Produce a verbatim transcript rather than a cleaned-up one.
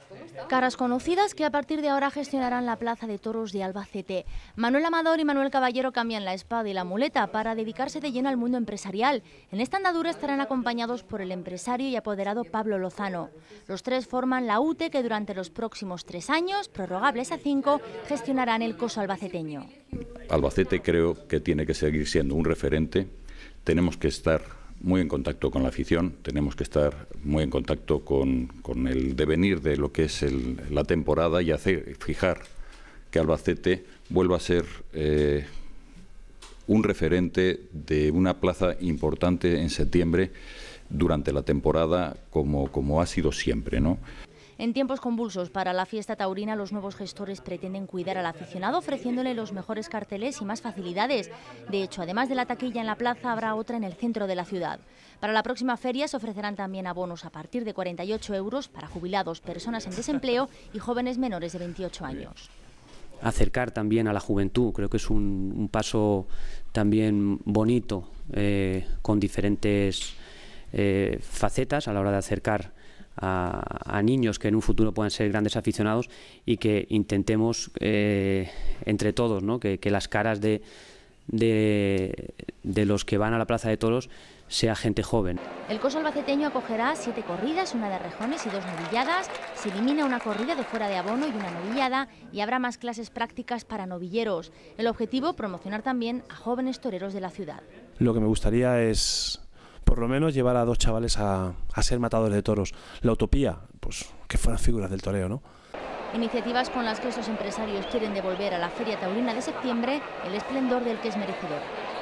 Caras conocidas que a partir de ahora gestionarán la Plaza de Toros de Albacete. Manuel Amador y Manuel Caballero cambian la espada y la muleta para dedicarse de lleno al mundo empresarial. En esta andadura estarán acompañados por el empresario y apoderado Pablo Lozano. Los tres forman la U T E que durante los próximos tres años, prorrogables a cinco, gestionarán el coso albaceteño. Albacete creo que tiene que seguir siendo un referente. Tenemos que estar muy en contacto con la afición, tenemos que estar muy en contacto con, con el devenir de lo que es el, la temporada y hacer fijar que Albacete vuelva a ser eh, un referente de una plaza importante en septiembre durante la temporada como, como ha sido siempre, ¿no? En tiempos convulsos para la fiesta taurina, los nuevos gestores pretenden cuidar al aficionado ofreciéndole los mejores carteles y más facilidades. De hecho, además de la taquilla en la plaza, habrá otra en el centro de la ciudad. Para la próxima feria se ofrecerán también abonos a partir de cuarenta y ocho euros para jubilados, personas en desempleo y jóvenes menores de veintiocho años. Acercar también a la juventud, creo que es un, un paso también bonito, eh, con diferentes eh, facetas a la hora de acercar A, a niños que en un futuro puedan ser grandes aficionados y que intentemos eh, entre todos, ¿no? que, que las caras de, de, de los que van a la Plaza de Toros sea gente joven. El coso albaceteño acogerá siete corridas, una de rejones y dos novilladas. Se elimina una corrida de fuera de abono y una novillada y habrá más clases prácticas para novilleros. El objetivo, promocionar también a jóvenes toreros de la ciudad. Lo que me gustaría es por lo menos llevar a dos chavales a, a ser matadores de toros. La utopía, pues que fueran figuras del toreo, ¿no? Iniciativas con las que estos empresarios quieren devolver a la Feria Taurina de septiembre el esplendor del que es merecedor.